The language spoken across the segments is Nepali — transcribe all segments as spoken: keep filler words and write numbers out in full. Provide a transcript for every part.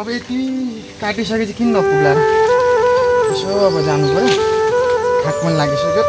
अब यति काटिसकेपछि किन नपुग्ला र यसो अब जानु पर्यो खाक मन लागिसक्यो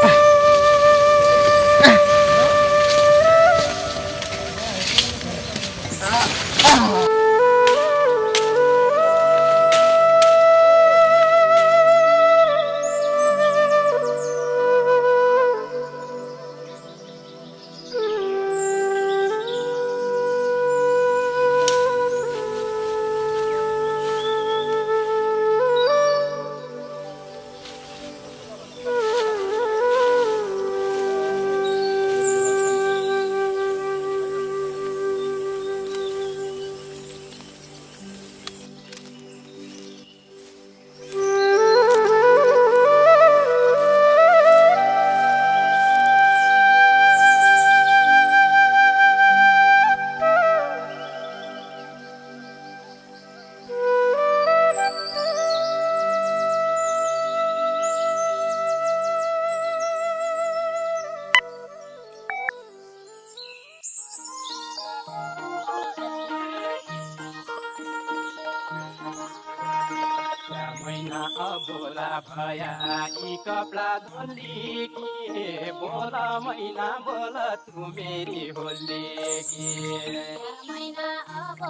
बोला भया यी कपडा धोली कि बोला मैना बोला तू मेरी होली कि मैना अब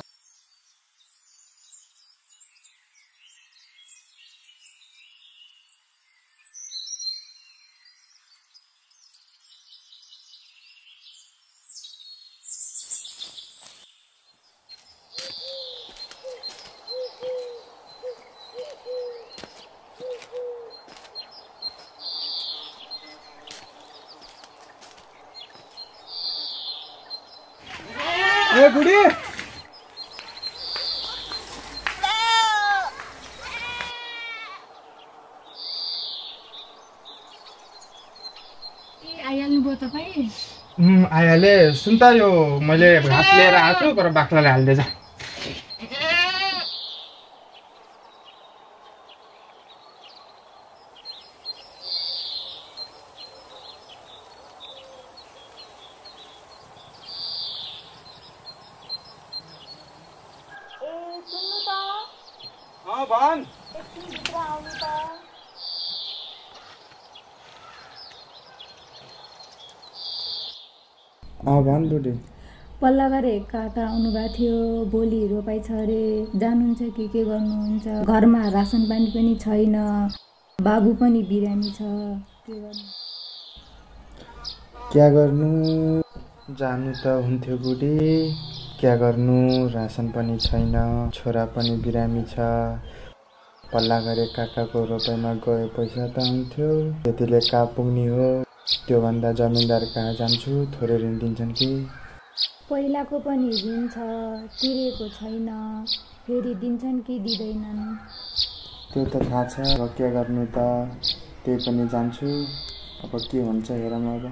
ए बुढी आइहाल्नुभयो तपाईँ आइहाले सुन त यो मैले घाँस लिएर आएको छु तर बाख्राले हालिदिएछ भन अँ भन बुढी पल्ला गरे काका आउनुभएको थियो भोलि रोपाइ छ अरे जानुहुन्छ कि के गर्नुहुन्छ घरमा रासन पानी पनि छैन बाबु पनि बिरामी छ के गर्नु क्या गर्नु जानु त हुन्थ्यो बुढी क्या गर्नु रासन पनि छैन छोरा पनि बिरामी छ पल्ला गरे काकाको रोपाइमा गए पैसा त हुन्थ्यो त्यतिले कहाँ पुग्ने हो त्योभन्दा जमिनदार कहाँ जान्छु थोरै ऋण दिन्छन् कि पहिलाको पनि ऋण छ तिरेको छैन फेरि दिन्छन् कि दिँदैनन् त्यो त थाहा छ अब के गर्नु त त्यही पनि जान्छु अब के हुन्छ हेरौँ अब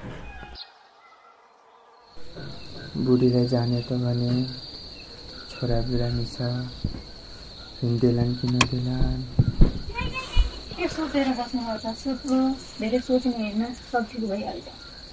बुढीलाई जाने त भने छोरा बिरामी छ हिँड्दैलान् कि नदेलान् के सोचेर बस्नुपर्छ सोच्नु धेरै सोच्नु होइन सब ठिक भइहाल्छ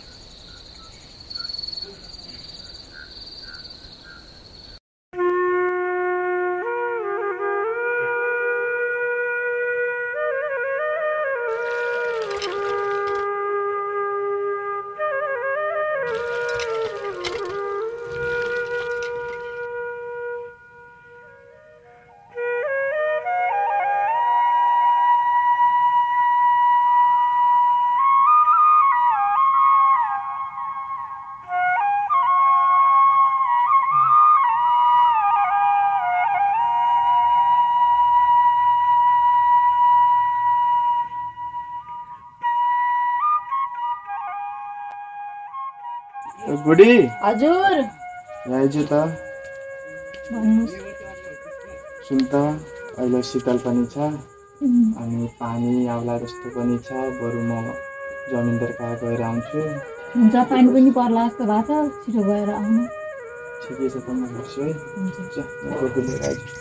बुढी हजुर आइज त भन्नुस् सुन त अहिले शीतल पनि छ अनि पानी आउला जस्तो पनि छ बरु म जमिनदार कहाँ गएर आउँछु हुन्छ पानी पनि पर्ला जस्तो भएको छ छिटो गएर आउनु ठिकै छ त म गर्छु है हुन्छ म गोकु लिएर आइज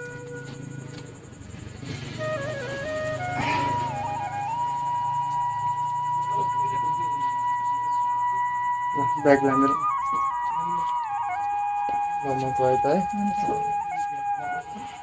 ब्याग लामेर ल म गएँ त है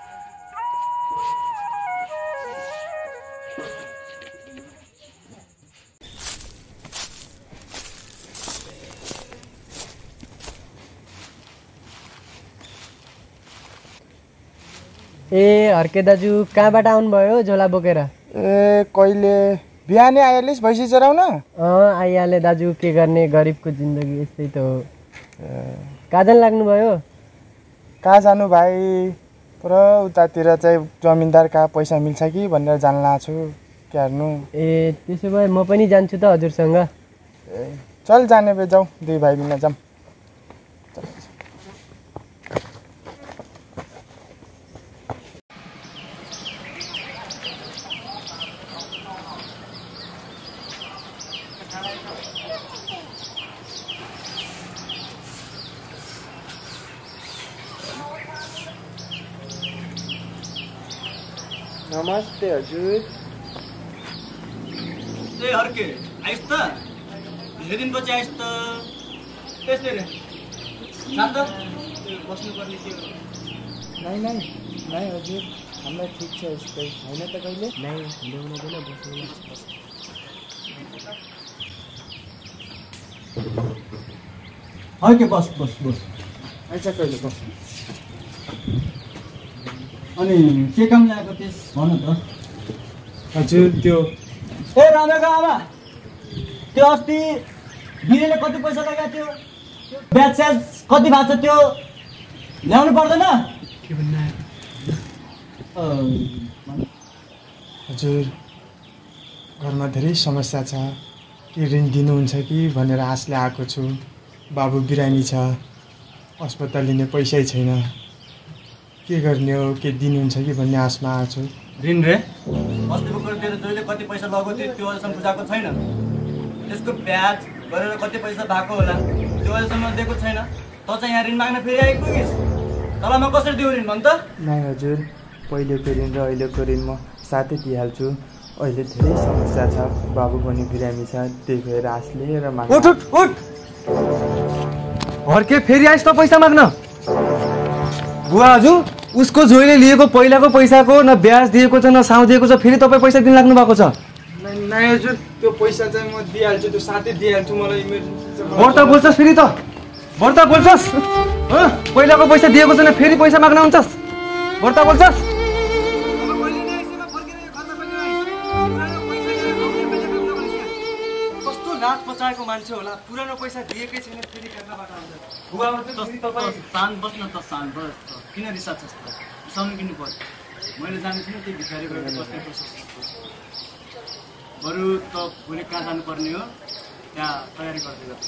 ए हर्के दाजु कहाँबाट आउनुभयो झोला बोकेर? ए कहिले बिहानै आइहालिस् भैँसी चराउन? अँ आइहालेँ दाजु, के गर्ने, गरिबको जिन्दगी यस्तै त हो। कहाँ जान लाग्नुभयो? कहाँ जानु भाइ, पुरा उतातिर चाहिँ जमिनदार कहाँ पैसा मिल्छ कि भनेर जान लाग्छु। के हेर्नु? ए त्यसो भए म पनि जान्छु त हजुरसँग। ए चल जाने भए जाउँ, दुई भाइ मिल्न जाऊँ। नमस्ते हजुर। ए हर्के आइस त? धेरै दिनपछि आइस त? त्यस्तै रे शान्त बस्नुपर्ने के हो? नाइ नाइ नाइ हजुर, हामीलाई ठिक छ यस्तै। होइन त कहिले? नाइ ल्याउन दिन बस्नु। हर्के बस बस बस। आइज कहिले बस। अनि के काम ल्याएको त्यस भन त? हजुर त्यो ए रामेको आमा, त्यो अस्ति बिरेले कति पैसा लगाएको थियो, ब्याज स्याज कति भएको छ त्यो ल्याउनु पर्दैन? के भन्नु? हजुर घरमा धेरै समस्या छ, के ऋण दिनुहुन्छ कि भनेर आशले आएको छु। बाबु बिरामी छ, अस्पताल लिने पैसै छैन। के गर्ने हो, के दिनुहुन्छ कि भन्ने आशमा आएको छु। ऋण रे अस्ति भर्खर तेरो जहिले कति पैसा लगेको थियो त्यो अहिलेसम्म बुझाएको छैन। त्यसको ब्याज गरेर कति पैसा भएको होला त्यो अहिलेसम्म दिएको छैन। त चाहिँ यहाँ ऋण माग्न फेरि आएको कि तँलाई म कसरी दिउँ ऋण भन् त? नाइ हजुर, पहिलेको ऋण र अहिलेको ऋण म साथै दिइहाल्छु। अहिले धेरै समस्या छ, बाबु पनि बिरामी छ, त्यही भएर आशले र माग। उठ उठ उठ हर्के, फेरि आइस त पैसा माग्न? बुवा हजुर, उसको जोइले लिएको पहिलाको पैसाको न ब्याज दिएको छ न साउ दिएको छ, फेरि तपाईँ पैसा दिन लाग्नु भएको छ। नाइ हजुर, त्यो पैसा चाहिँ म दिइहाल्छु, त्यो साथै दिइहाल्छु। मलाई इमर्जेन्सी छ। बढ्ता बोल्छस् फेरि त, बढ्ता बोल्छस्। पहिलाको पैसा दिएको छैन फेरि पैसा माग्न आउँछस्, बढ्ता बोल्छस्। कस्तो नाच पचाएको मान्छे होला, पुरानो पैसा दिएकै छैन फेरि कहाँबाट आउँछ? बुवा शान्त बस्न त, शान्त बस। किन रिसाच्छस् त? रिसाउनु किन पर्छ? मैले जानेको थिइनँ त्यो भिखारी गएर बस्ने पैसा बरु त भोलि कहाँ जानुपर्ने हो त्यहाँ तयारी गर्दै गर्छु।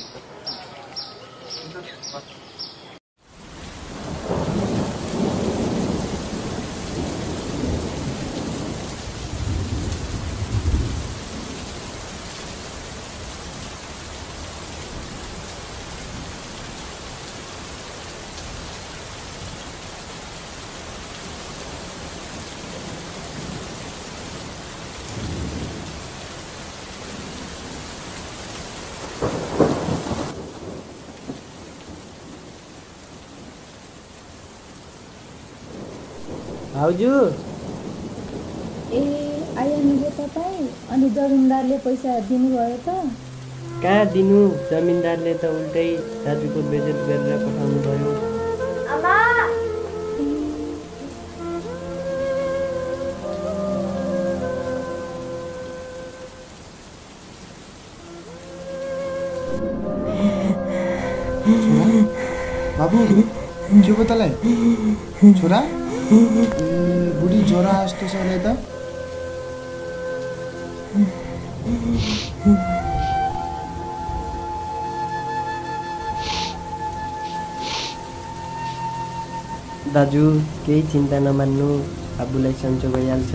भाउजू ए आइहाल्नुभयो तपाईँ? अनि जमिनदारले पैसा दिनुभयो त? कहाँ दिनु, जमिनदारले त उल्टै दाजुको बेजत गरेर पठाउनु भयो। आमा बाबु के भयो तँलाई? छोरा बुढी ज्वरो जस्तो छ नि त। दाजु केही चिन्ता नमान्नु, आबुलाई सन्चो भइहाल्छ।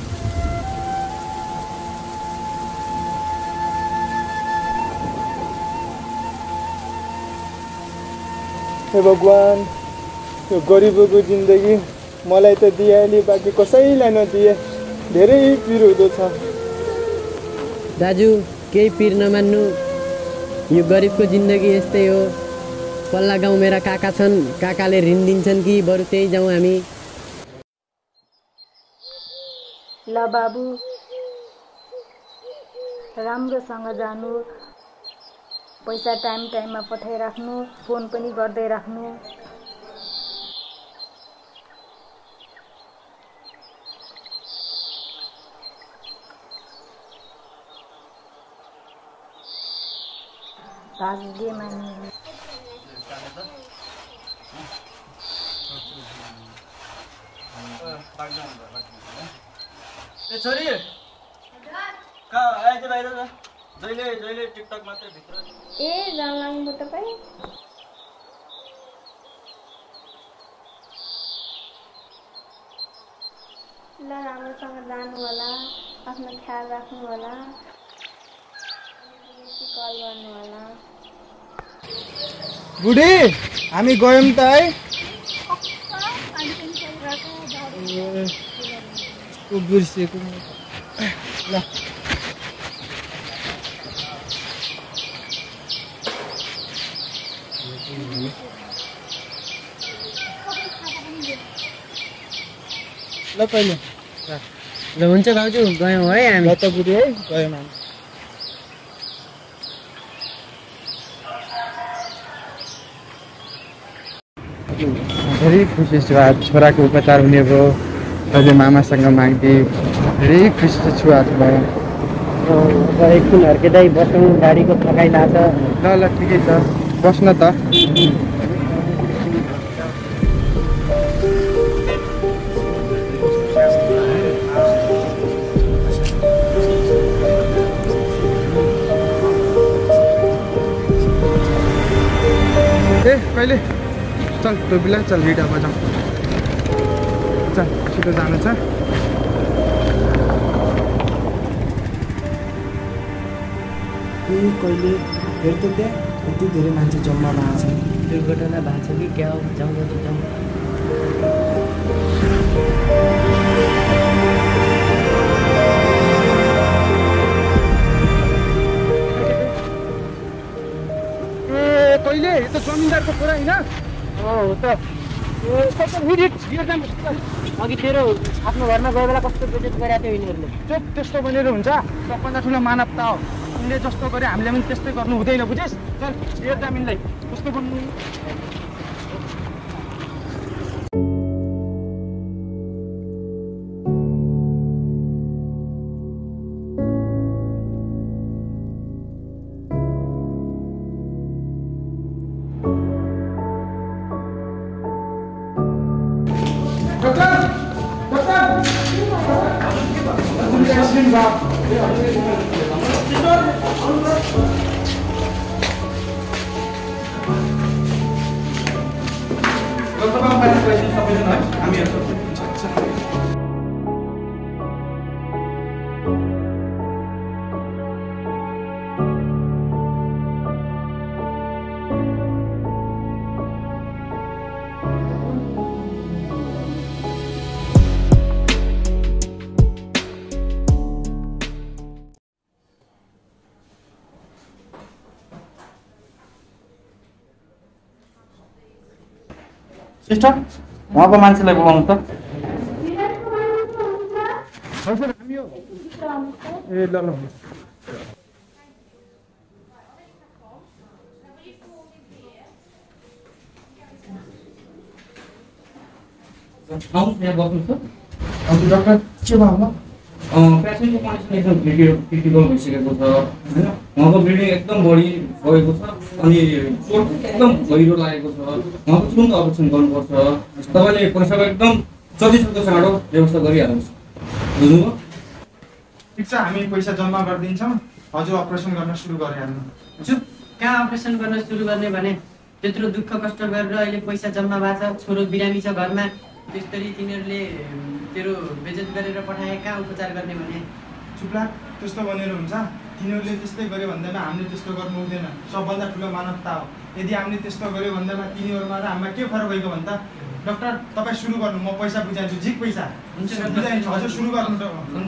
हे भगवान्, यो गरिबको जिन्दगी मलाई त दिइहाल्यो, बाँकी कसैलाई नदिए। धेरै पिर हुँदो छ। दाजु केही पिर नमान्नु, यो गरिबको जिन्दगी यस्तै हो। पल्ला गाउँ मेरा काका छन्, काकाले ऋण दिन्छन् कि बरु त्यही जाउँ हामी। ल बाबु राम्रोसँग जानु, पैसा टाइम टाइममा पठाइराख्नु, फोन पनि गर्दै राख्नु। भाग्य मान्नु ए छोरी कहाँ आइज बाहिर जा जहिले जहिले टिकटक मात्रै भित्र ए जान लाग्नु तपाईँ ल राम्रोसँग जानु होला आफ्नो ख्याल राख्नु होला कल गर्नु होला बुढी हामी गयौँ त है बिर्सेको ल ल पहिले ल हुन्छ भाउजू गयौँ है हामी ल त बुढी है गयौँ हामी धेरै खुसी छु आज छोराको उपचार हुने भयो अहिले मामासँग माग्दै धेरै खुसी छु आज भयो अब एकछिन हर्केदै बसौँ गाडीको थकाइ लाग्छ ल ल ठिकै छ बस्न त ए कहिले चल टोपीलाई चल हिँड बजाऊ चल छिटो जानु छ ए कहिले हेर त त्यहाँ यति धेरै मान्छे जम्मा भएको छ दुर्घटना भएको छ कि क्या हो जाउँ त जाउँ ए कहिले यो त जमिनदारको कुरा होइन हो त अघि तेरो आफ्नो घरमा गए बेला कस्तो बेजेत गरेको थियो यिनीहरूले चुप त्यस्तो भनेर हुन्छ सबभन्दा ठुलो मानवता हो उनले जस्तो गरे हामीले पनि त्यस्तै गर्नु हुँदैन बुझिस् चल यो जामिनलाई कस्तो गर्नु सिस्टर उहाँको मान्छेलाई बोलाउनु त ए ल ल आउनु यहाँ बस्नु छ हजुर डाक्टर के भयो होला पेसेन्टको कन्डिसन एकदम क्रिटिकल क्रिटिकल भइसकेको छ होइन उहाँको ब्लिडिङ एकदम बढी गएको छ अनि चोट एकदम गहिरो लागेको छ उहाँको तुरन्त अपरेसन गर्नुपर्छ तपाईँले पैसाको एकदम जतिसक्दो चाँडो व्यवस्था गरिहाल्नुहोस् बुझ्नुभयो ठिक छ हामी पैसा जम्मा गरिदिन्छौँ हजुर अपरेसन गर्न सुरु गरिहाल्नु चुप कहाँ अपरेसन गर्न सुरु गर्ने भने त्यत्रो दुःख कष्ट गरेर अहिले पैसा जम्मा भएको छ छोरो बिरामी छ घरमा त्यसरी तिनीहरूले तेरो बेजत गरेर पठाए कहाँ उपचार गर्ने भने चुप्ला त्यस्तो भनेर हुन्छ तिनीहरूले त्यस्तै गर्यो भन्दैमा हामीले त्यस्तो गर्नु हुँदैन सबभन्दा ठुलो मानवता हो यदि हामीले त्यस्तो गर्यो भन्दैमा तिनीहरूमा र हामीमा के फरक भएको भन्दा डाक्टर तपाईँ सुरु गर्नु म पैसा बुझाइदिन्छु झिक पैसा हुन्छ बुझाइदिन्छु हजुर सुरु गर्नु त हुन्छ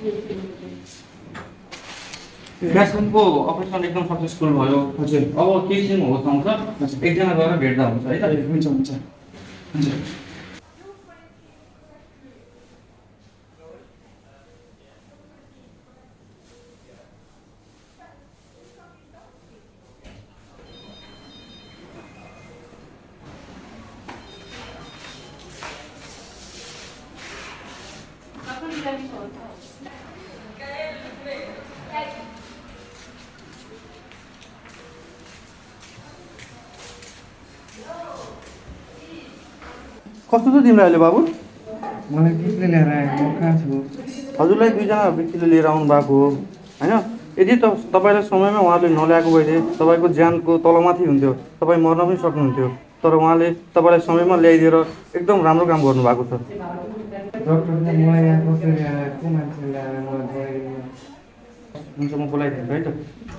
क्यासनको अपरेसन एकदम सक्सेसफुल भयो। हजुर अब केही चाहिँ होस् आउँछ एकजना गएर भेट्दा हुन्छ है त। हुन्छ हुन्छ हुन्छ कस्तो छ तिमीलाई अहिले बाबु? मलाई केले लिएर आएको म कहाँ छु? हजुरलाई दुईजना व्यक्तिले लिएर आउनु भएको हो होइन। यदि त तपाईँलाई समयमा उहाँले नल्याएको भए तपाईँको ज्यानको तलमाथि हुन्थ्यो, तपाईँ मर्न पनि सक्नुहुन्थ्यो। तर उहाँले तपाईँलाई समयमा ल्याइदिएर एकदम राम्रो काम गर्नुभएको छ। डक्टरले मलाई यहाँ कसरी ल्याएर को मान्छे ल्याएर मलाई बोलाइदिनु? हुन्छ म बोलाइदिन्छु है त।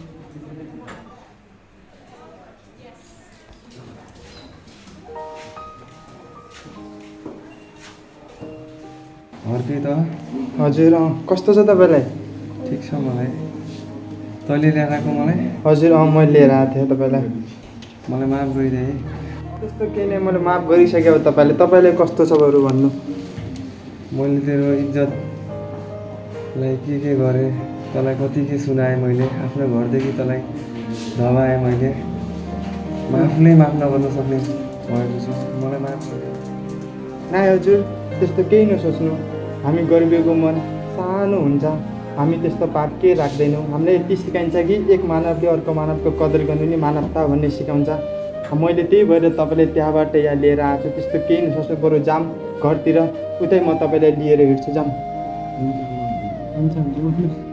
भर्ती त हजुर अँ कस्तो छ तपाईँलाई? ठिक छ मलाई। तैँले ल्याएर आएको मलाई? हजुर अँ मैले लिएर आएको थिएँ तपाईँलाई। मलाई माफ गरिदिए है। त्यस्तो केही नै, मैले माफ गरिसकेँ। अब तपाईँले तपाईँले कस्तो छ बरु भन्नु। मैले तेरो इज्जतलाई के के गरेँ, तँलाई कति के सुनाएँ मैले, आफ्नो घरदेखि तँलाई धमाएँ मैले। माफ नै माफ नगर्न सक्ने भएको छु, मलाई माफ गरिदिए। नाइ हजुर त्यस्तो केही नसोच्नु। हामी गरिबीको मन सानो हुन्छ, हामी त्यस्तो पाप केही राख्दैनौँ। हामीले यति सिकाइन्छ कि एक मानवले अर्को मानवको कदर गर्नु नि मानवता भन्ने सिकाउँछ। मैले त्यही भएर तपाईँले त्यहाँबाट यहाँ लिएर आएको छु। त्यस्तो केही नसोच्नु, बरु जाम घरतिर, उतै म तपाईँलाई लिएर हिँड्छु। जाम। हुन्छ हुन्छ।